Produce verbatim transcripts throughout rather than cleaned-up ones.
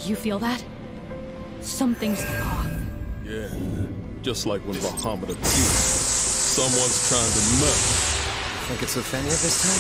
You feel that? Something's off. Yeah, just like when Bahamut appeared. Someone's trying to nut. Think it's Ophenia this time?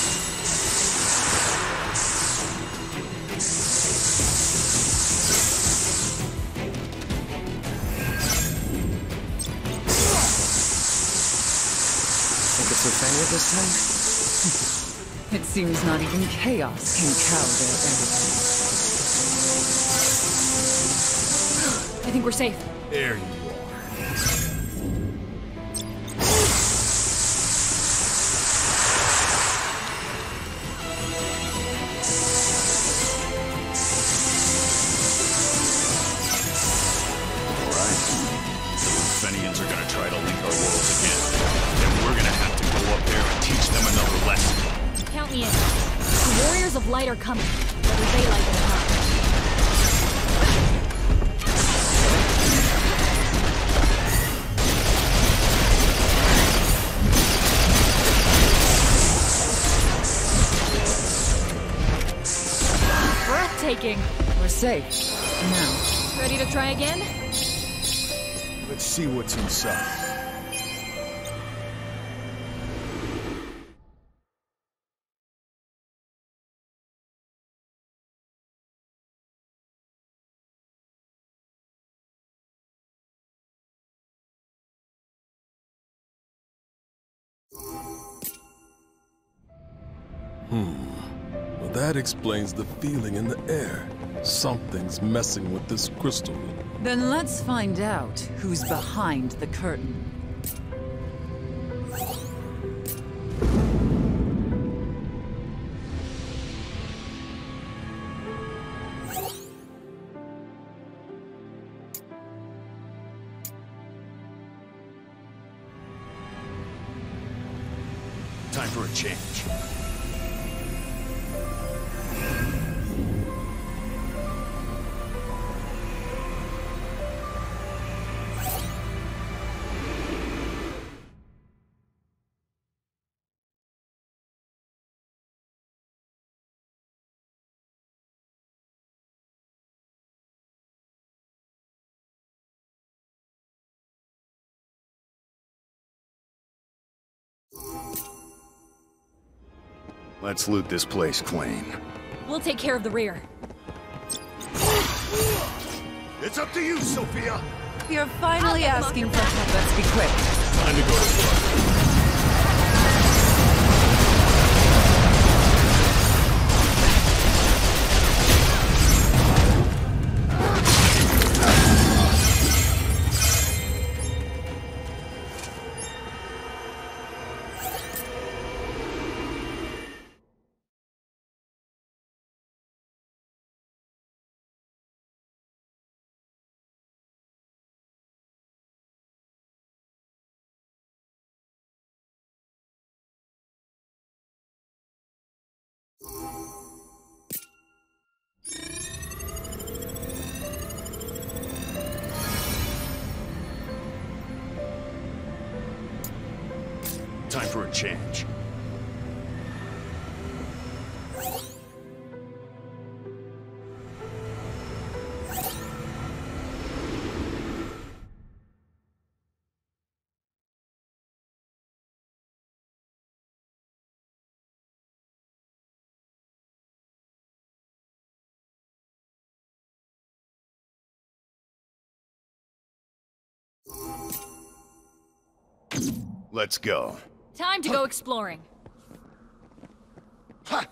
Think it's Ophenia this time? It seems not even chaos can cow their arrogance. I think we're safe. There you are. Fenians are gonna try to link our worlds again. Then we're gonna have to go up there and teach them another lesson. Count me in. The Warriors of Light are coming, whether they like it or not. Breathtaking. We're safe. Now. Ready to try again? Let's see what's inside. Hmm. Well, that explains the feeling in the air. Something's messing with this crystal. Then let's find out who's behind the curtain. Time for a change. Let's loot this place clean. We'll take care of the rear. It's up to you, Sophia! You're finally asking for help. Let's be quick. Time to go to work. Time for a change. Let's go. Time to go exploring. Ha!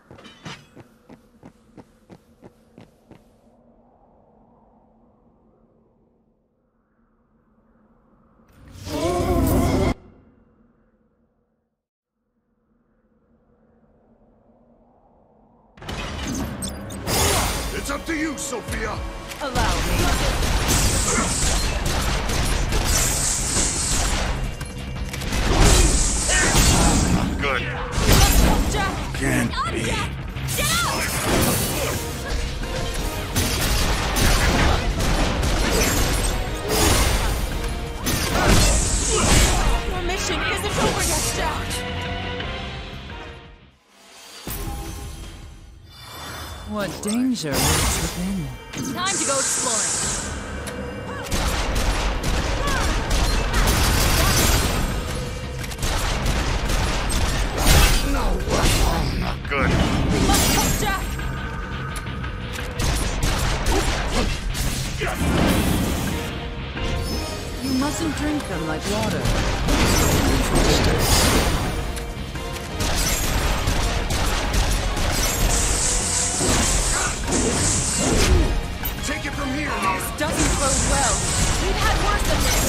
It's up to you, Sophia! Allow me. Good. Can't be. Your mission isn't over yet, Jack. What danger lurks within? Time to go exploring. No, oh, not good. We must help Jack! You mustn't drink them like water. Take it from here, This doesn't bode well. We've had worse than this.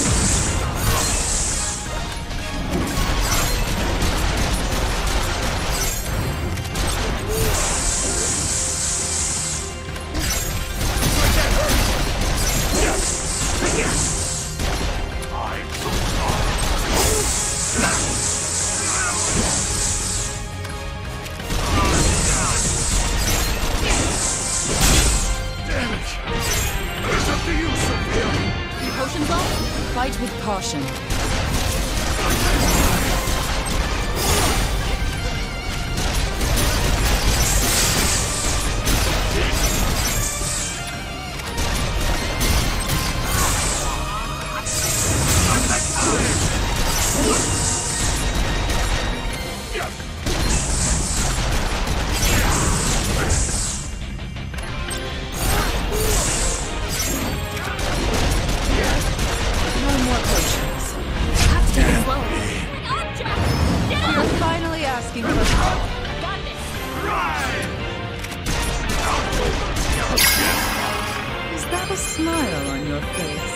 Fight with caution. Is that a smile on your face?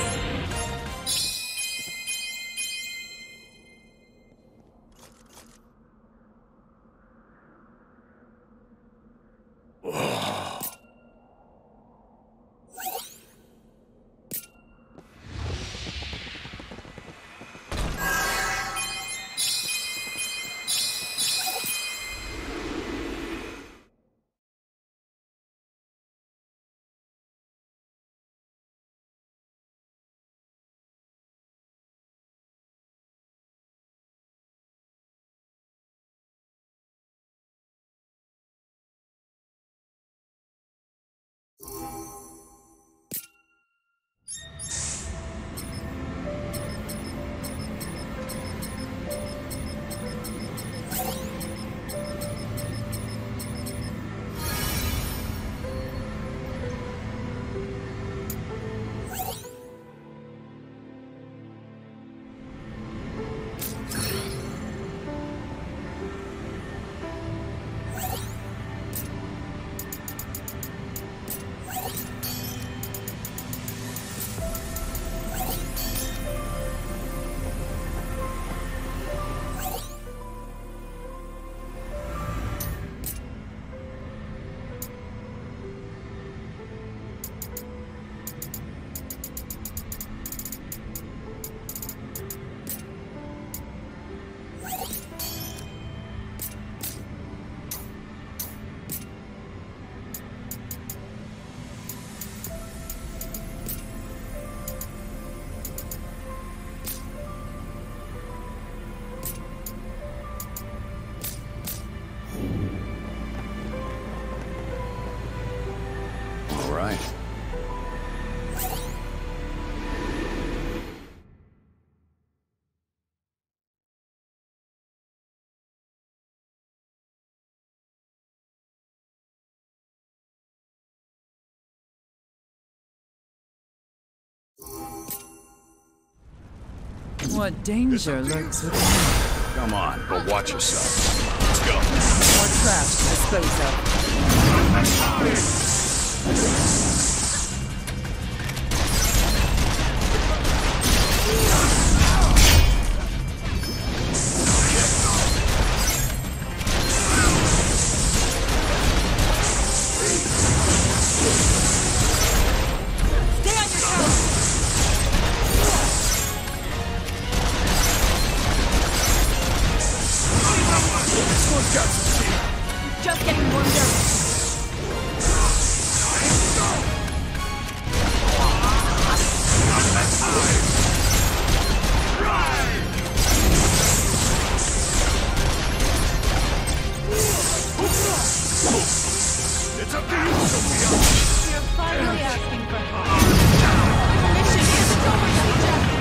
What danger lurks within? Come on, but watch yourself. Let's go. More traps to dispose of. Just getting warmed up. You're finally asking for help. Your mission isn't over yet, Jack.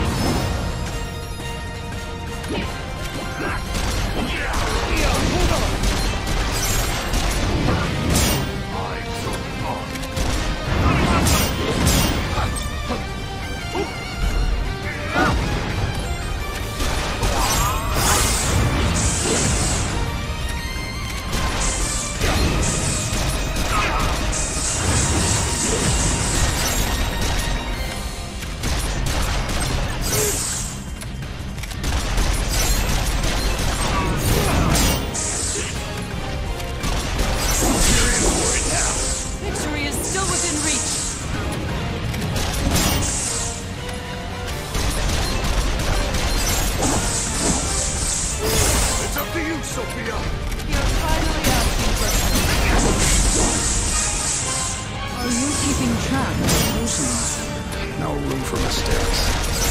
No room for mistakes.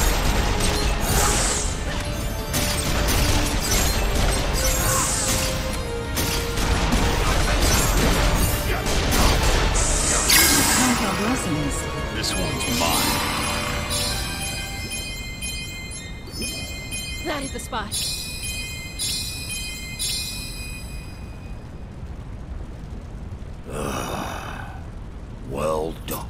Count our blessings. This one's mine. That hit the spot. Well done.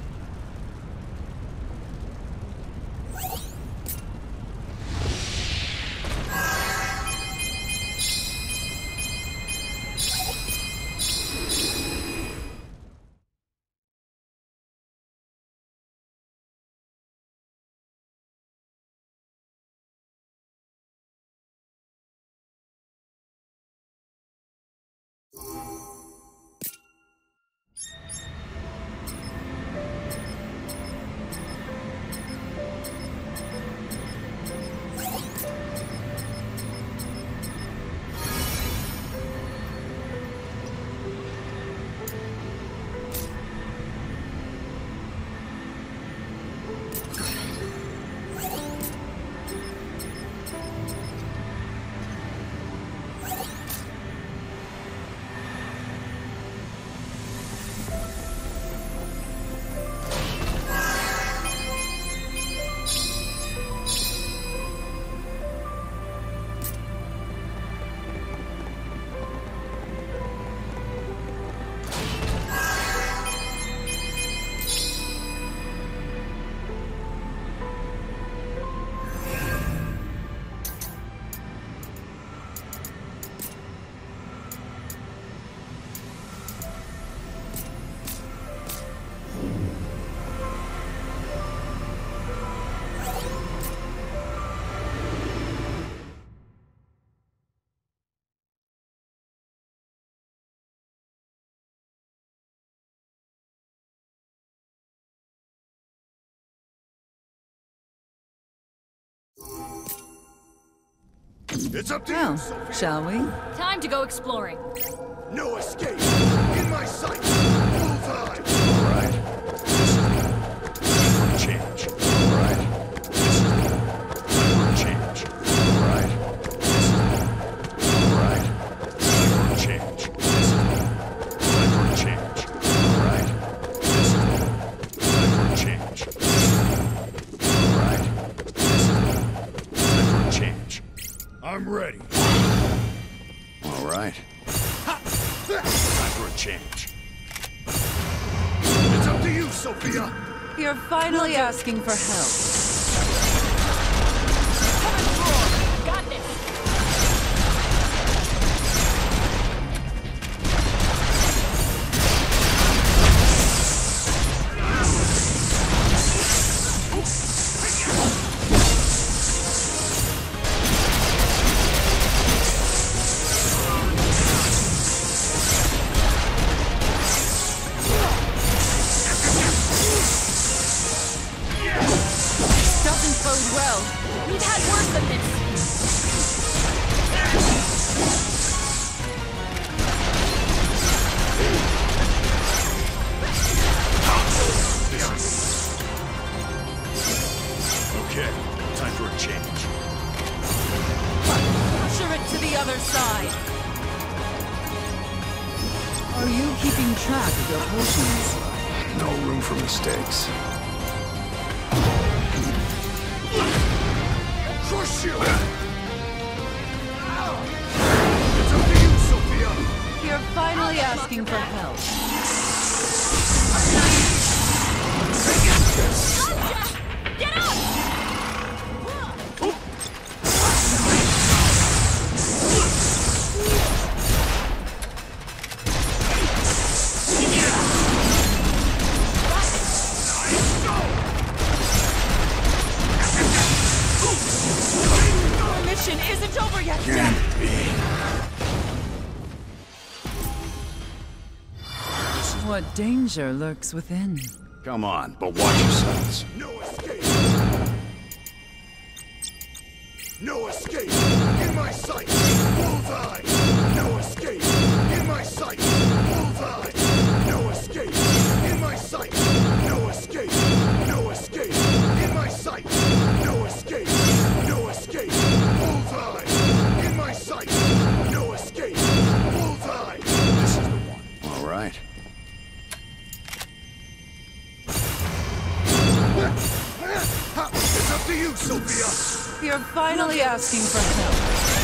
It's up to Well, you, Sophia. shall we? Time to go exploring. No escape. In my sight. Full time. All right. Time for a change. All right. Time for a change. All right. All right. Time for a change. Time for a change. All right. Time for a change. All right. Time for a change. I'm ready. All right. Time for a change. It's up to you, Sophia. You're finally asking for help. Got this. Yeah. track of your potions. No room for mistakes. Crush you! It's up to you, Sophia! You're finally asking for help. Get up! Our mission isn't over yet. Can't be. What danger lurks within? Come on, but watch yourselves. No escape! No escape! In my sight! Bullseye! No escape! In my sight! Bullseye! No escape! In my sight! No escape! No escape! In my sight! No escape! No escape! Bullseye! In my sight! No escape! Bullseye! This is the one. All right. It's up to you, Sophia! You're finally asking for help.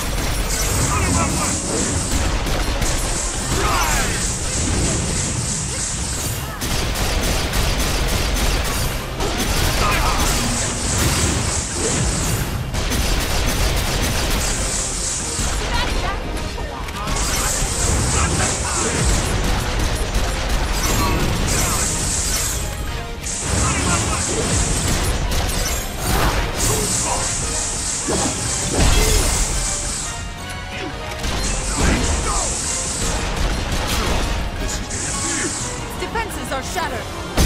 Defenses are shattered.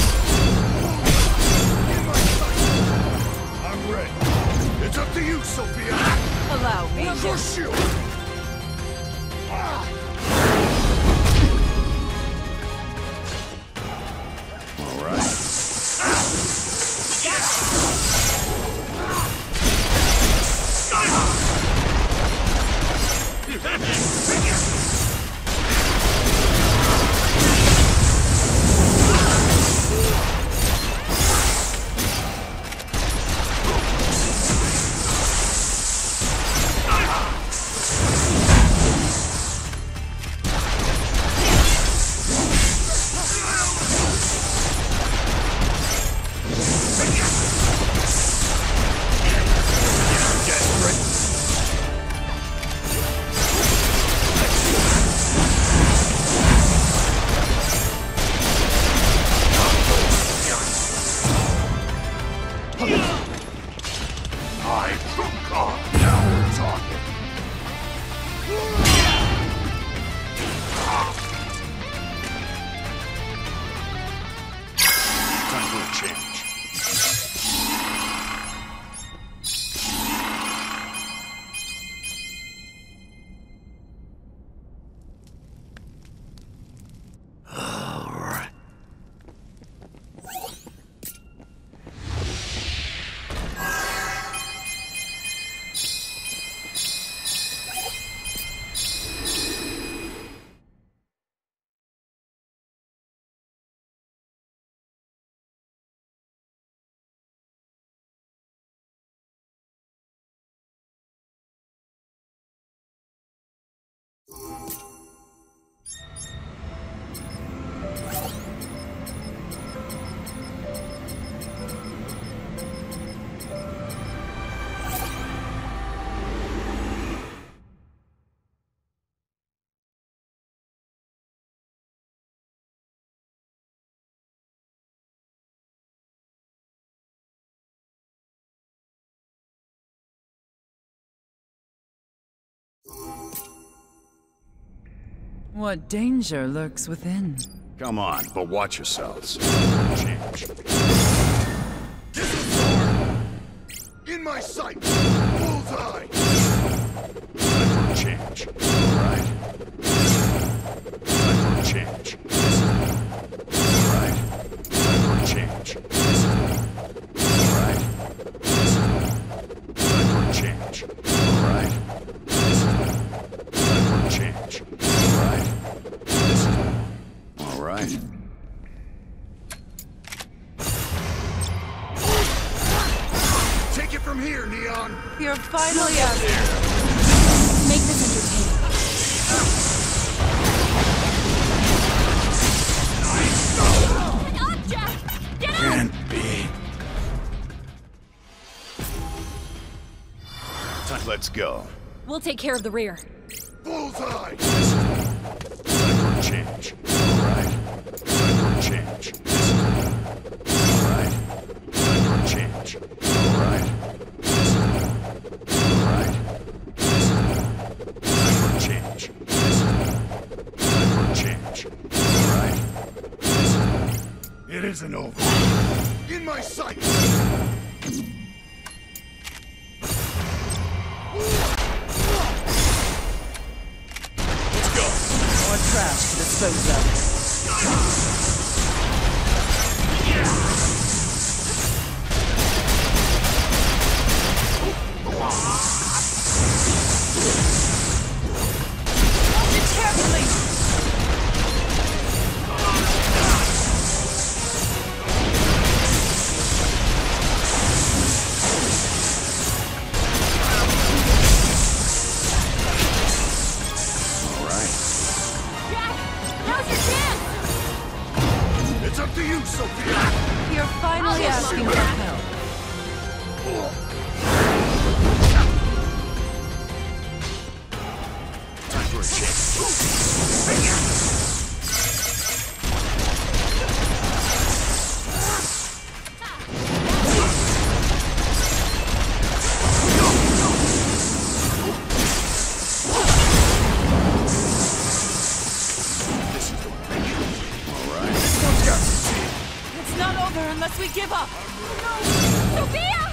In my sight! I'm ready. It's up to you, Sophia! Allow me. Crush you! All right. I took off! Now we're talking! Time for a change. What danger lurks within? Come on, but watch yourselves. Change. In my sight! Bullseye! Time for a change. All right. Time for a change. All right. Time for a change. All right. Time for a change. All right. Time for a change. All right. All right. from here, Neon. You're finally out. Make this entertaining. An object! Get out! Can't be. Let's go. We'll take care of the rear. Bullseye! Time for a change. Alright. Time for a change. Alright. Time for a change. Alright. Alright. Time for a change. Time for a change. Alright. It isn't over. In my sight! More trash to dispose of. Watch it carefully! Now's your chance! It's up to you, Sophia! You're finally I'll asking get for back. help. Time for a change. It's not over unless we give up. Sophia!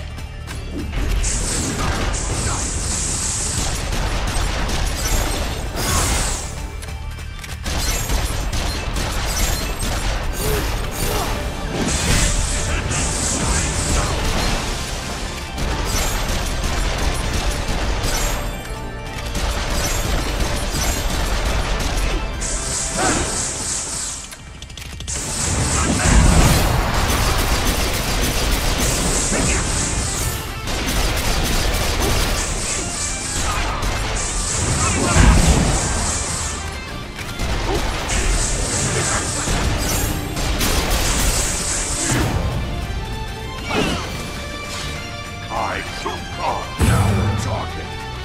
I took off. Now we're talking.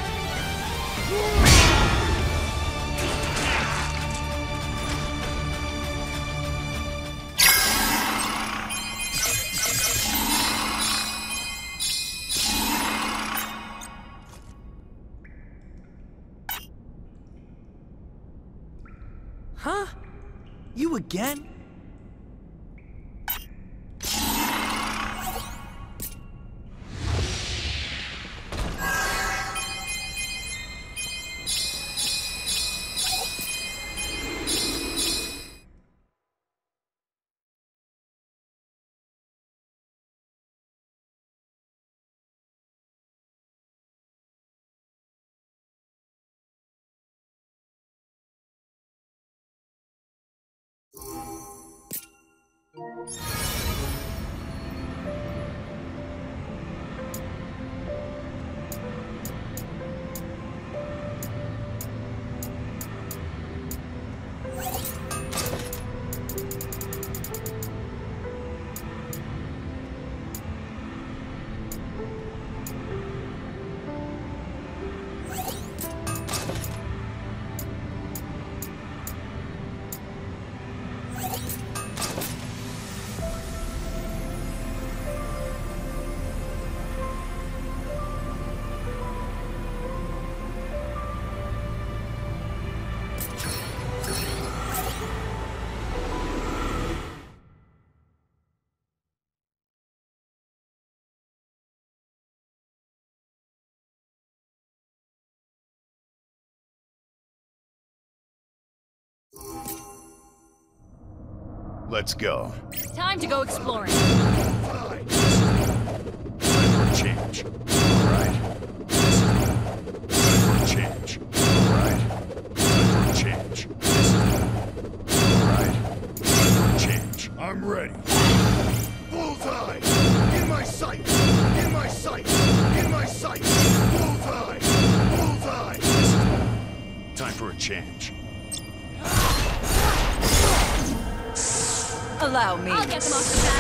Huh? You again? Let's go. Time to go exploring. Time for a change. Alright. Time for a change. Alright. Time for a change. Alright. Time for a change. I'm ready. Bullseye! In my sight! In my sight! my sight! Bullseye! Bullseye! Time for a change. Allow me. I'll get them off the back.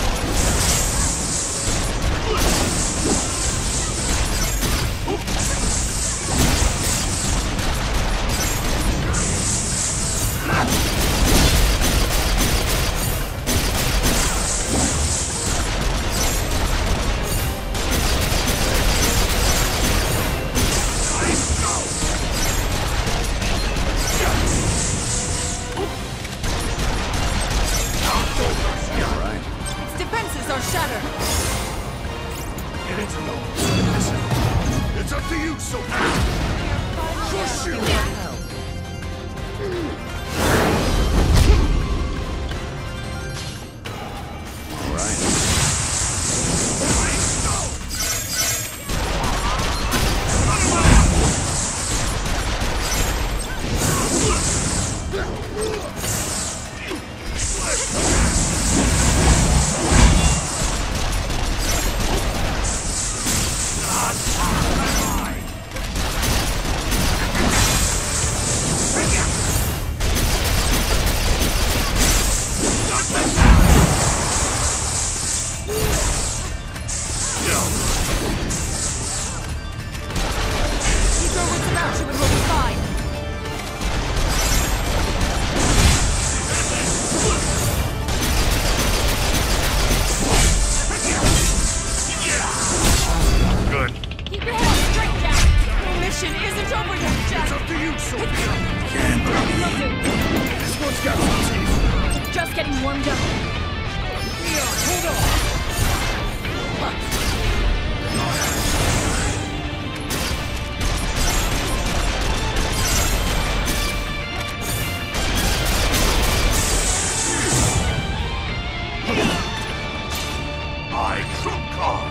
Shattered. Get it or no? It's up to you, SoP! Push you! All right. Just getting warmed up. Leon, hold on! I took off!